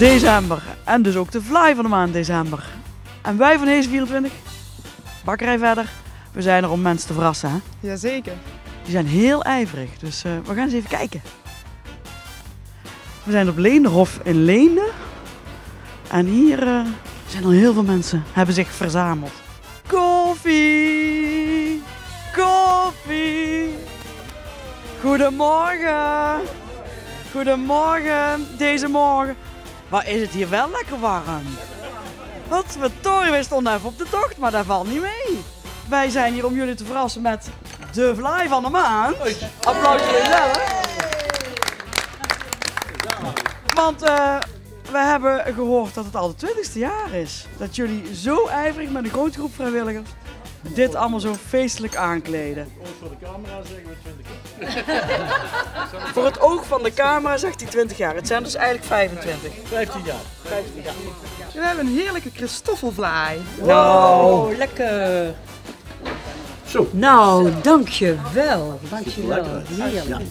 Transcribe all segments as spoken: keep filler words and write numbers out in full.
december. En dus ook de fly van de maand december. En wij van Hees vierentwintig, bakkerij verder, we zijn er om mensen te verrassen. Hè? Jazeker. Die zijn heel ijverig, dus uh, we gaan eens even kijken. We zijn op Leenderhof in Leende. En hier uh, zijn al heel veel mensen, hebben zich verzameld. Koffie! Koffie! Goedemorgen! Goedemorgen, deze morgen. Maar is het hier wel lekker warm? Wat, we toren, wij stonden even op de tocht, maar dat valt niet mee. Wij zijn hier om jullie te verrassen met de fly van de maand. Applaus voor jezelf. Want uh, we hebben gehoord dat het al het twintigste jaar is. Dat jullie zo ijverig met een grote groep vrijwilligers dit allemaal zo feestelijk aankleden. Voor de camera zeggen we twintig jaar. Voor het oog van de camera zegt hij twintig jaar. Het zijn dus eigenlijk vijfentwintig. vijftien jaar. vijftien jaar. We hebben een heerlijke Christoffelvlaai. Nou, oh, lekker. Zo. Nou, dankjewel. Dankjewel. Heerlijk. Ja.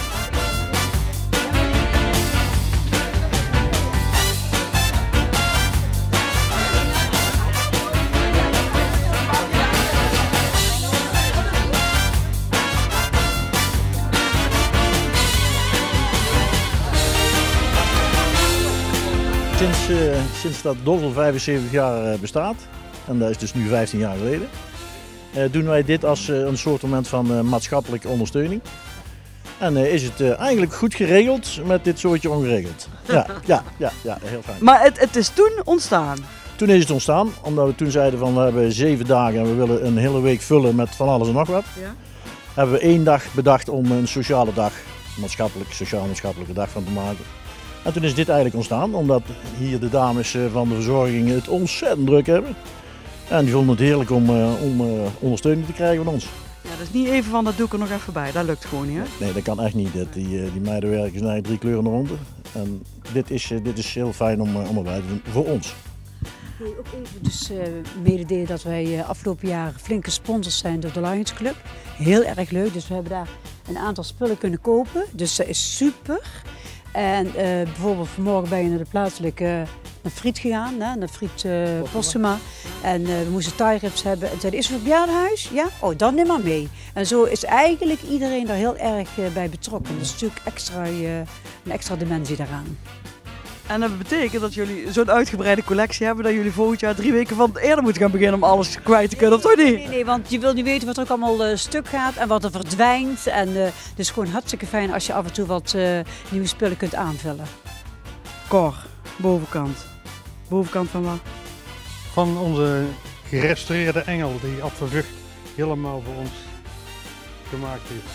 Sinds, uh, sinds dat Dossel vijfenzeventig jaar uh, bestaat, en dat is dus nu vijftien jaar geleden, uh, doen wij dit als uh, een soort van uh, maatschappelijke ondersteuning. En uh, is het uh, eigenlijk goed geregeld met dit soortje ongeregeld. Ja, ja, ja, ja, heel fijn. Maar het, het is toen ontstaan? Toen is het ontstaan, omdat we toen zeiden van we hebben zeven dagen en we willen een hele week vullen met van alles en nog wat. Ja. Hebben we één dag bedacht om een sociale dag, maatschappelijk, sociaal-maatschappelijke dag van te maken. En toen is dit eigenlijk ontstaan, omdat hier de dames van de verzorging het ontzettend druk hebben. En die vonden het heerlijk om, uh, om uh, ondersteuning te krijgen van ons. Ja, dat is niet even van dat doe ik er nog even bij, dat lukt gewoon niet hè? Nee, dat kan echt niet. Die, die meiden werken zijn eigenlijk drie kleuren eronder. En dit is, dit is heel fijn om, om erbij te doen, voor ons. Ik wil ook even dus uh, mededelen dat wij uh, afgelopen jaar flinke sponsors zijn door de Lions Club. Heel erg leuk, dus we hebben daar een aantal spullen kunnen kopen, dus dat is super. En uh, bijvoorbeeld vanmorgen ben je naar de plaatselijke uh, naar Friet gegaan, hè, naar Friet uh, Postuma. En uh, we moesten tie-rips hebben. En zeiden, is er een bejaardenhuis? Ja? Oh, dan neem maar mee. En zo is eigenlijk iedereen daar heel erg uh, bij betrokken. Dat is natuurlijk extra, uh, een extra dimensie daaraan. En dat betekent dat jullie zo'n uitgebreide collectie hebben dat jullie volgend jaar drie weken van eerder moeten gaan beginnen om alles kwijt te kunnen, toch niet? Nee, nee, want je wil niet weten wat er ook allemaal uh, stuk gaat en wat er verdwijnt. En uh, het is gewoon hartstikke fijn als je af en toe wat uh, nieuwe spullen kunt aanvullen. Cor, bovenkant. Bovenkant van wat? Van onze gerestaureerde engel die Ad van Vught helemaal voor ons gemaakt heeft.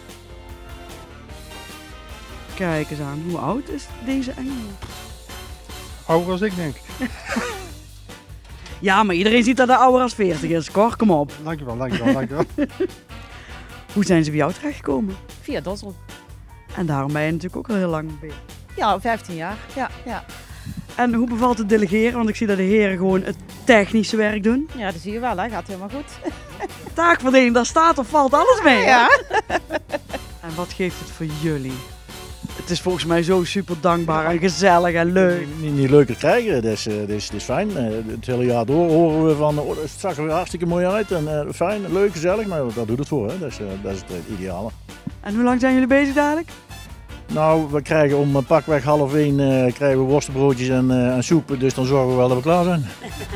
Kijk eens aan, hoe oud is deze engel? Ouder als ik, denk ik. Ja, maar iedereen ziet dat hij ouder als veertig is. Cor, kom op. Dankjewel, dankjewel, dankjewel. Hoe zijn ze bij jou terechtgekomen? Via Dossel. En daarom ben je natuurlijk ook al heel lang bezig. Ja, vijftien jaar. Ja, ja. En hoe bevalt het delegeren? Want ik zie dat de heren gewoon het technische werk doen. Ja, dat zie je wel, hè. Gaat helemaal goed. Taakverdeling, daar staat of valt alles mee. Ja. En wat geeft het voor jullie? Het is volgens mij zo super dankbaar en gezellig en leuk. Niet, niet leuker krijgen, dat is, dat is, dat is fijn. Het hele jaar door horen we van, oh, het zag er weer hartstikke mooi uit en uh, fijn, leuk, gezellig, maar dat doet het voor, hè. Dat is, dat is het ideale. En hoe lang zijn jullie bezig dadelijk? Nou, we krijgen om pakweg half één uh, krijgen we worstenbroodjes en, uh, en soep, dus dan zorgen we wel dat we klaar zijn.